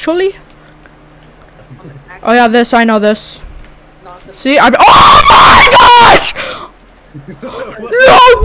actually? Oh yeah, this, I know this. See, oh my gosh! No,